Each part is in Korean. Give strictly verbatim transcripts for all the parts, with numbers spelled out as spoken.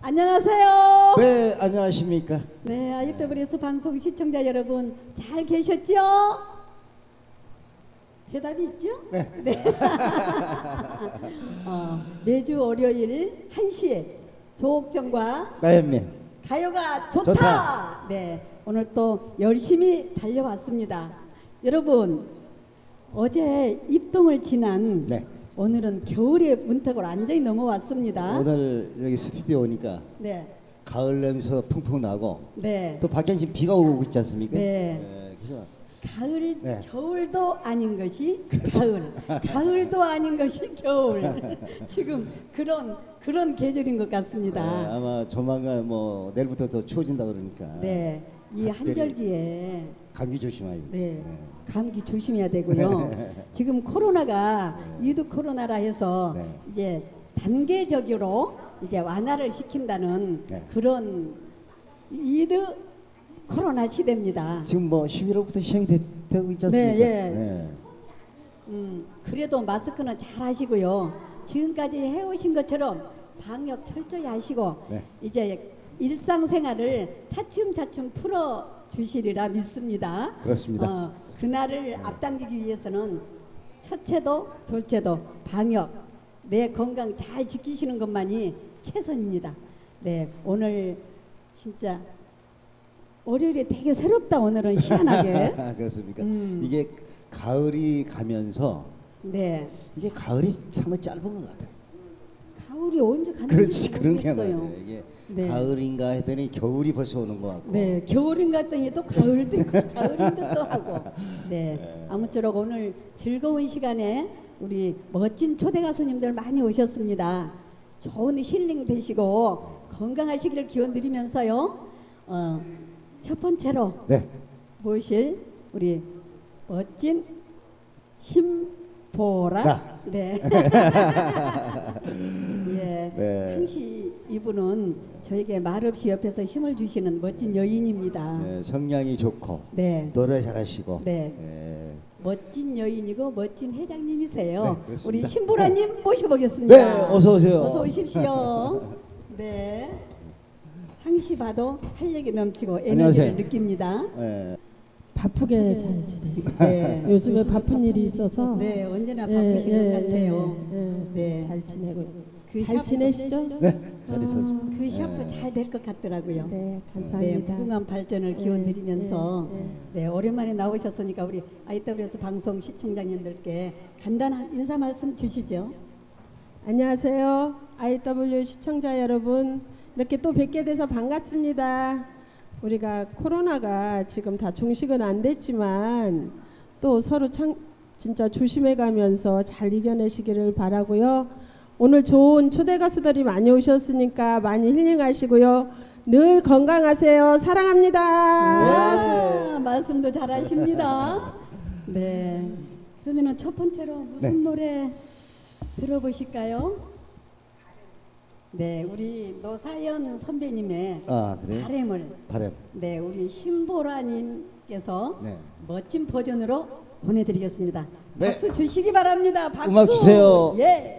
안녕하세요. 네, 안녕하십니까. 네, 아이더블유에스 방송 시청자 여러분 잘 계셨죠? 대답이 있죠? 네. 네. 어, 매주 월요일 한 시에 조옥정과 나현민 가요가 좋다. 좋다. 네, 오늘 또 열심히 달려왔습니다. 여러분, 어제 입동을 지난 네. 오늘은 겨울의 문턱을 완전히 넘어왔습니다. 오늘 여기 스튜디오 오니까 네. 가을 냄새 풍풍 나고 네. 또 밖에 지금 비가 오고 있지 않습니까? 네. 네, 그래서 가을, 네. 겨울도 아닌 것이 가을, 가을도 아닌 것이 겨울. 지금 그런 그런 계절인 것 같습니다. 네, 아마 조만간 뭐 내일부터 더 추워진다 그러니까. 네, 이 한절기에 감기 조심하세요. 네, 네. 감기 조심해야 되고요. 지금 코로나가 네. 위드 코로나라 해서 네. 이제 단계적으로 이제 완화를 시킨다는 네. 그런 위드 코로나 시대입니다. 지금 뭐 십일월부터 시행이 되, 되고 있지 않습니까? 네, 예. 네. 음, 그래도 마스크는 잘 하시고요. 지금까지 해오신 것처럼 방역 철저히 하시고 네. 이제 일상생활을 차츰차츰 풀어 주시리라 믿습니다. 그렇습니다. 어, 그날을 네. 앞당기기 위해서는 첫째도 둘째도 방역, 내 건강 잘 지키시는 것만이 최선입니다. 네, 오늘 진짜 월요일에 되게 새롭다. 오늘은 희한하게. 그렇습니까? 음. 이게 가을이 가면서 네. 이게 가을이 상당히 짧은 것 같아요. 가을이 언제 갔는지 그렇지, 그런 게 모르겠어요. 말이에요. 이게 네. 가을인가 했더니 겨울이 벌써 오는 것 같고. 네, 겨울인가 했더니 또 가을도 있고 가을인도 또 하고. 네, 아무쪼록 오늘 즐거운 시간에 우리 멋진 초대 가수님들 많이 오셨습니다. 좋은 힐링 되시고 건강하시기를 기원 드리면서요. 어, 첫 번째로 네. 모실 우리 멋진 심보라. 나. 네. 예. 네. 항시 이분은 저에게 말없이 옆에서 힘을 주시는 멋진 여인입니다. 네, 성량이 좋고 네. 노래 잘하시고. 네. 네. 멋진 여인이고 멋진 회장님이세요. 네, 그렇습니다. 우리 신보라님 모셔보겠습니다. 네, 어서 오세요. 어서 오십시오. 네. 항시 봐도 활력이 넘치고 에너지를 안녕하세요. 느낍니다. 네. 바쁘게 잘 지냈어요. 네. 요즘에 바쁜 일이 있어서 네, 언제나 예, 바쁘신 예, 것 같아요. 예, 예. 네. 잘 지내고 그 잘 샵- 지내시죠? 네, 잘 있었습니다. 그 샵도 네. 잘 될 것 같더라고요. 네, 네, 감사합니다. 무궁한 발전을 예, 기원드리면서 예, 예. 네, 오랜만에 나오셨으니까 우리 아이더블유에스 방송 시청자님들께 간단한 인사 말씀 주시죠. 안녕하세요. 아이더블유 시청자 여러분, 이렇게 또 뵙게 돼서 반갑습니다. 우리가 코로나가 지금 다 종식은 안 됐지만 또 서로 참 진짜 조심해가면서 잘 이겨내시기를 바라고요. 오늘 좋은 초대 가수들이 많이 오셨으니까 많이 힐링하시고요. 늘 건강하세요. 사랑합니다. 아, 말씀도 잘하십니다. 네. 그러면은 첫 번째로 무슨 네. 노래 들어보실까요? 네, 우리 노사연 선배님의 아, 그래요? 바램을 바람. 네, 우리 신보라님께서 네. 멋진 버전으로 보내드리겠습니다. 네. 박수 주시기 바랍니다. 박수. 음악 주세요. 예.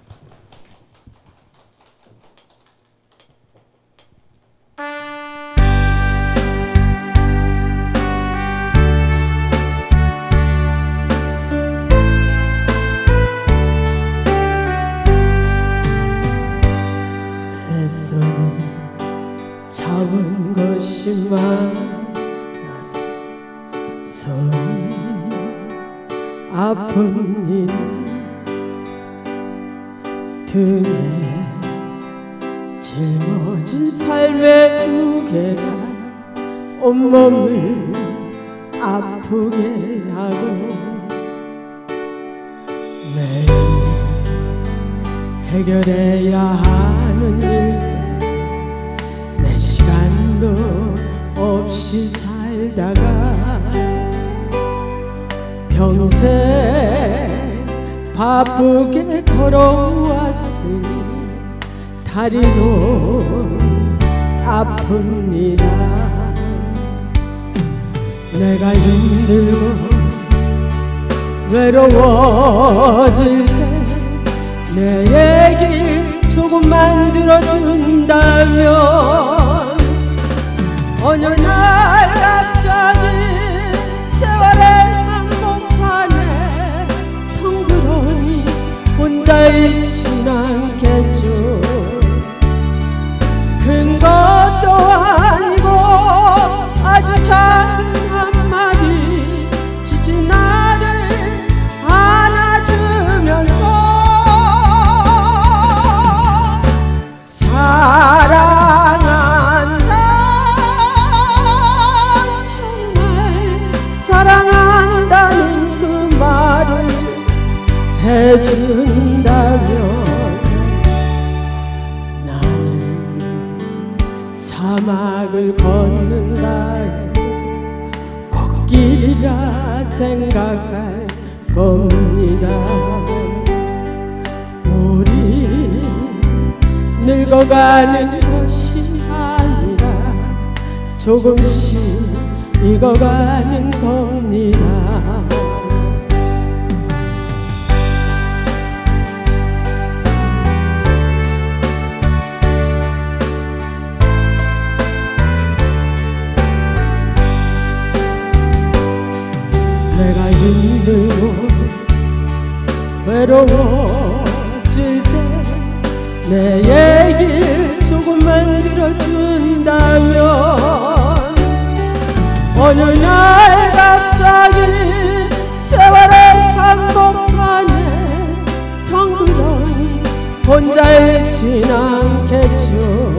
내 손을 잡은 것이 많아서 손이 아픕니다. 등에 짊어진 삶의 무게가 온몸을 아프게 하고 매일 해결해야 하는 일들 내 시간도 없이 살다가 평생 바쁘게 걸어왔으니 다리도 아픕니다. 내가 힘들고 외로워질 때 내 얘기 조금만 들어준 준다면 어느 날 갑자기 세월의 한복판에 덩그러니 혼자 있진 않겠죠. 큰 것도 아니고 아주 작은 한마디 지친 나를 안아주면서 사랑한다, 정말 사랑한다는 그 말을 해준다면 사막을 걷는다 걷길이라 생각할 겁니다. 우리 늙어가는 것이 아니라 조금씩 익어가는 겁니다. 내가 힘들고 외로워질 때 내 얘기를 조금만 들어준다면 어느 날 갑자기 세월의 한복판에 덩그러니 혼자 있진 않겠죠.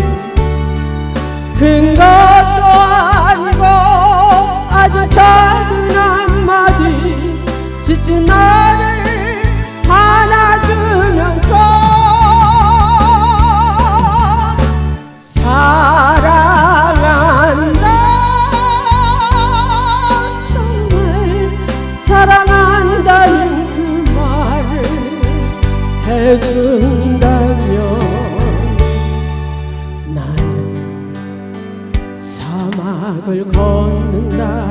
큰 것도 아니고 아주 작은 한마디 지친 나를 안아주면서 사랑한다, 정말 사랑한다는 그 말을 해준다면 나는 사막을 걷는다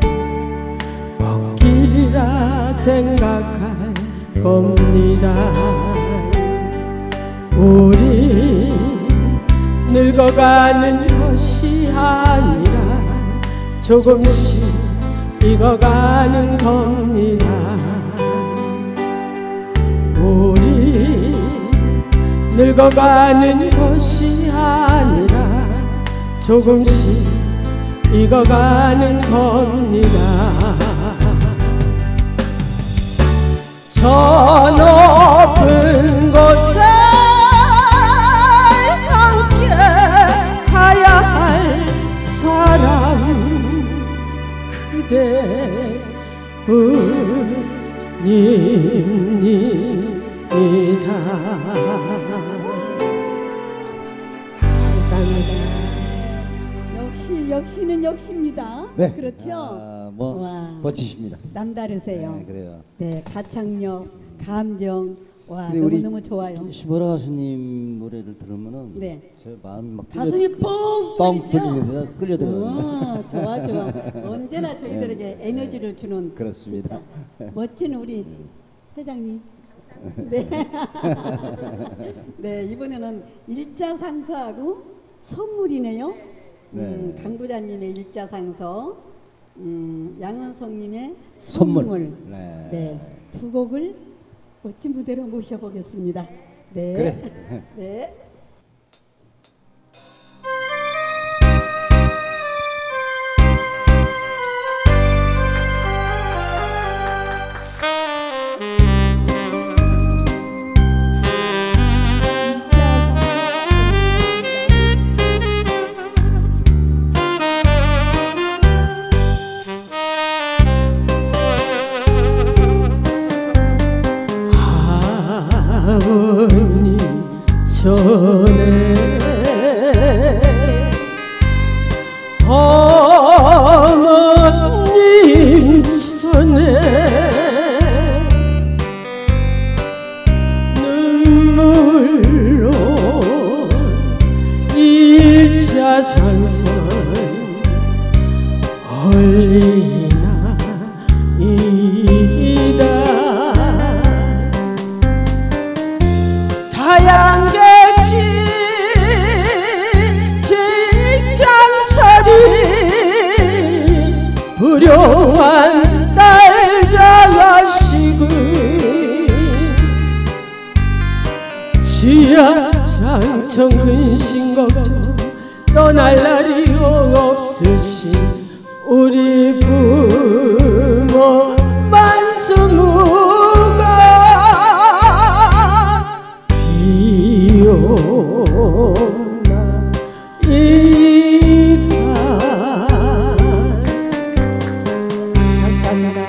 걷길이라 생각할 겁니다. 우리 늙어가는 것이 아니라 조금씩 익어가는 겁니다. 우리 늙어가는 것이 아니라 조금씩 익어가는 겁니다. 저 높은 곳에 함께 가야 할 사람은 그대뿐입니다. 감사합니다. 역시 역시는 역시입니다. 네. 그렇죠. 아, 뭐 와. 멋지십니다. 남다르세요. 네, 그래요. 네, 가창력, 감정, 와 근데 너무 우리 너무 좋아요. 시보라 가수님 노래를 들으면은 네. 제 마음 막 가슴이 뻥 뻥 뚫리죠? 뚫리는데 끌려 들어가요. 어, 좋아 좋아. 언제나 저희들에게 네, 에너지를 주는 그렇습니다. 진짜 멋진 우리 회장님. 네. 네, 이번에는 일자상서하고 선물이네요. 네. 음, 강 부자님의 일자상서, 음, 양은성님의 선물. 선물. 네. 네, 두 곡을 멋진 무대로 모셔보겠습니다. 네. 그래. 네. 아버님 전에 어머님 전에 눈물로 일자상선 올리나이다. 하얀 객지 불효한 딸자가식을 지하장천 근심걱정 떠날 날이 없으신 우리 부모 만수무가 비옵나이다. 감사합니다.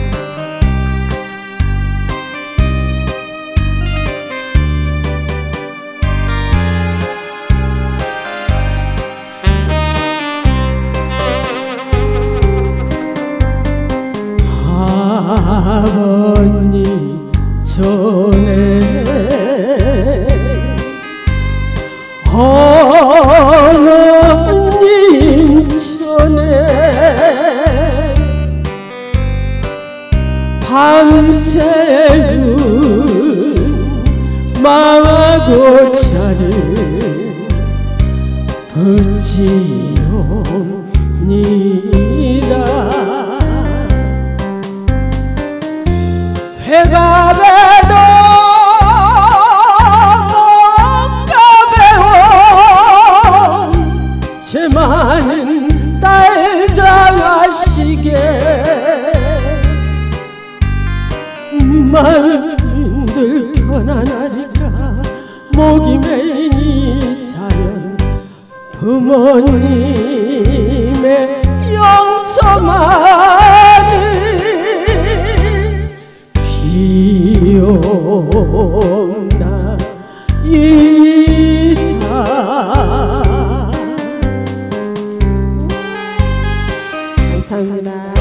아버님 전에 어머님 전에 밤새운 망하고 자를 붙지옵니다. 해가 배도 못 가배워 제 많은 딸자가시게 마음들 편안하리까 목이 메인 이 사연 부모님의 용서만을 비옵나이다. 감사합니다.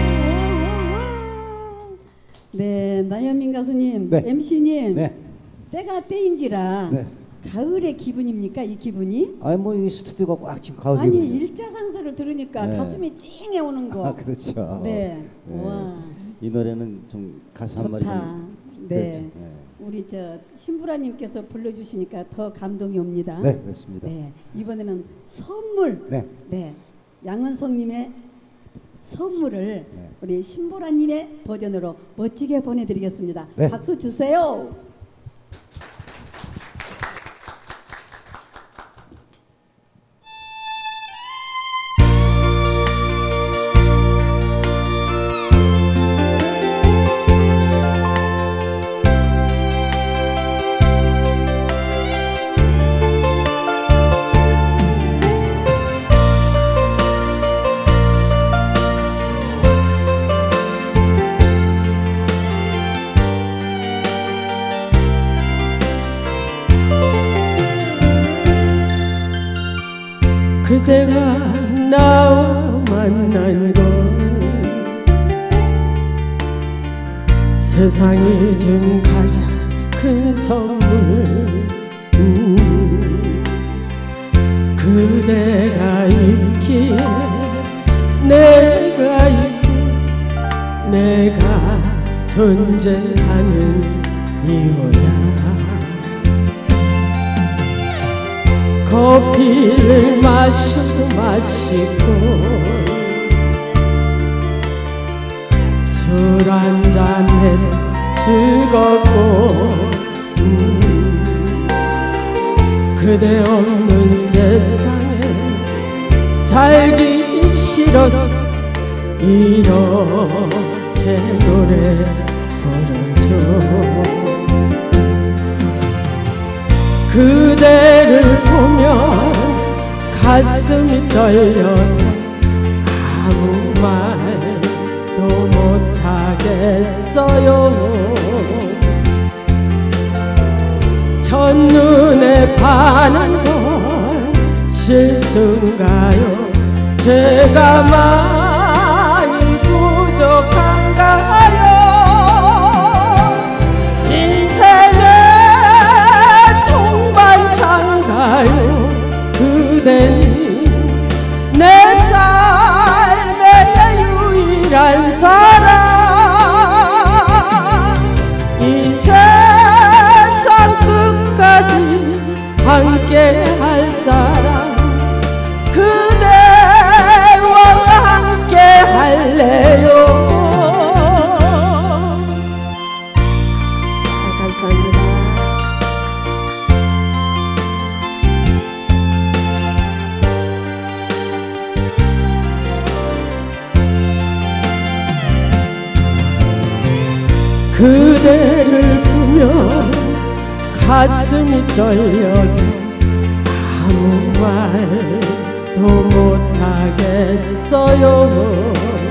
네, 나현민 가수님, 네. 엠씨님, 네. 때가 때인지라 네. 가을의 기분입니까? 이 기분이? 아니 뭐 이 스튜디오가 꽉 지금 가을 아니 기분이에요. 일자상소를 들으니까 네. 가슴이 찡해 오는 거. 아 그렇죠. 네. 네. 와. 이 노래는 좀 가수 한 마리 좋다. 좀 네. 네. 우리 저 신부라님께서 불러주시니까 더 감동이 옵니다. 네, 그렇습니다. 네. 이번에는 선물. 네. 네. 양은성님의 선물을 네. 우리 신보라님의 버전으로 멋지게 보내드리겠습니다. 네. 박수 주세요. 그대가 나와 만난 건 세상이 준 가장 큰 선물. 음, 그대가 있기에 내가 있고 내가 존재하는 이유야. 커피를 마셔도 마시고 술 한잔 해도 즐겁고 음, 그대 없는 세상에 살기 싫어서 이렇게 노래 부르죠. 그대를 보면 가슴이 떨려서 아무 말도 못하겠어요. 첫눈에 반한 건 실수인가요? 제가 많이 부족한가요? 인생의 그대는 내 삶의 유일한 사랑. 이 세상 끝까지 함께 할 사람 그대와 함께 할래. 가슴이 떨려서 아무 말도 못하겠어요.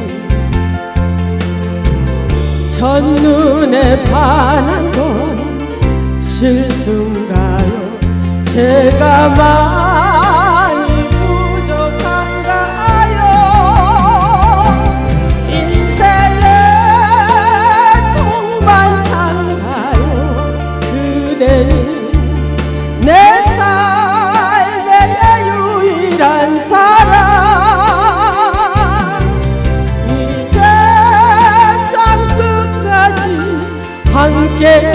첫눈에 반한 건 실수인가요? 제가 많이 부족한가요? 인생의 통반찬가요? 그대는 내 삶의 유일한 사랑. 이 세상 끝까지 함께